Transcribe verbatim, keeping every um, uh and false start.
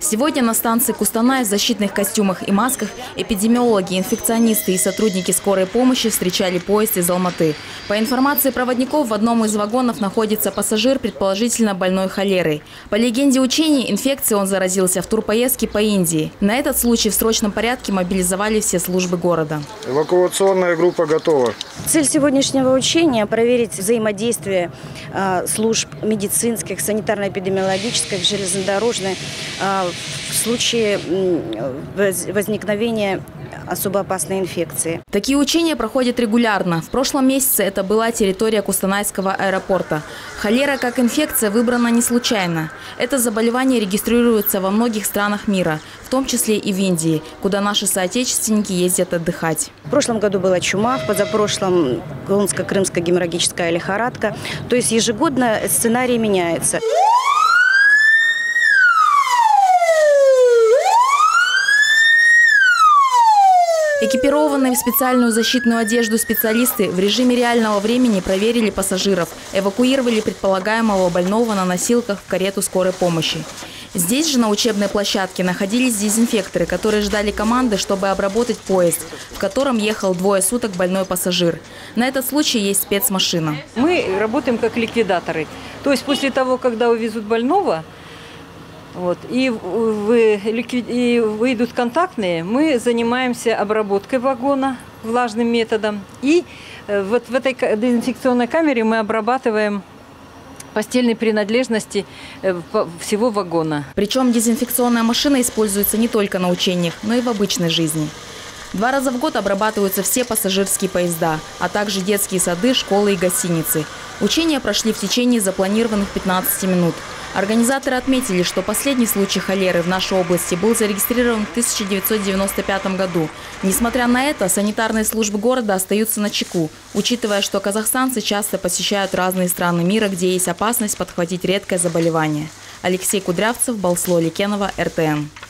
Сегодня на станции Кустанай в защитных костюмах и масках эпидемиологи, инфекционисты и сотрудники скорой помощи встречали поезд из Алматы. По информации проводников, в одном из вагонов находится пассажир, предположительно больной холерой. По легенде учений, инфекцией он заразился в турпоездке по Индии. На этот случай в срочном порядке мобилизовали все службы города. Эвакуационная группа готова. Цель сегодняшнего учения – проверить взаимодействие э, служб медицинских, санитарно-эпидемиологических, железнодорожных э, в случае э, возникновения особо опасной инфекции. Такие учения проходят регулярно. В прошлом месяце это была территория Кустанайского аэропорта. Холера как инфекция выбрана не случайно. Это заболевание регистрируется во многих странах мира, в том числе и в Индии, куда наши соотечественники ездят отдыхать. В прошлом году была чума, в позапрошлом гонско-крымская геморрагическая лихорадка. То есть ежегодно сценарий меняется. Экипированные в специальную защитную одежду специалисты в режиме реального времени проверили пассажиров, эвакуировали предполагаемого больного на носилках в карету скорой помощи. Здесь же на учебной площадке находились дезинфекторы, которые ждали команды, чтобы обработать поезд, в котором ехал двое суток больной пассажир. На этот случай есть спецмашина. Мы работаем как ликвидаторы. То есть после того, когда увезут больного, Вот, и, вы, и выйдут контактные, мы занимаемся обработкой вагона влажным методом. И вот в этой дезинфекционной камере мы обрабатываем постельные принадлежности всего вагона. Причем дезинфекционная машина используется не только на учениях, но и в обычной жизни. Два раза в год обрабатываются все пассажирские поезда, а также детские сады, школы и гостиницы. Учения прошли в течение запланированных пятнадцати минут. Организаторы отметили, что последний случай холеры в нашей области был зарегистрирован в тысяча девятьсот девяносто пятом году. Несмотря на это, санитарные службы города остаются начеку, учитывая, что казахстанцы часто посещают разные страны мира, где есть опасность подхватить редкое заболевание. Алексей Кудрявцев, Балсло Ликенова, эр тэ эн.